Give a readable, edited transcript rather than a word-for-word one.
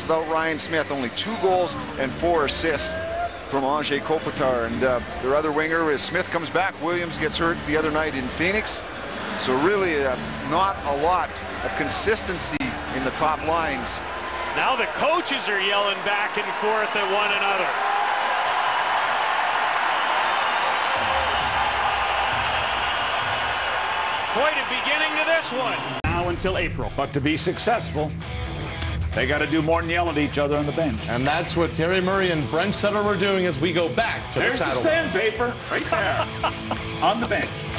without Ryan Smith. Only 2 goals and 4 assists from Anze Kopitar. And their other winger is Smith comes back. Williams gets hurt the other night in Phoenix. So really not a lot of consistency in the top lines. Now the coaches are yelling back and forth at one another. Quite a beginning to this one. Now until April. But to be successful, they got to do more than yell at each other on the bench. And that's what Terry Murray and Brent Sutter were doing as we go back to There's the saddle. There's the sandpaper right there on the bench.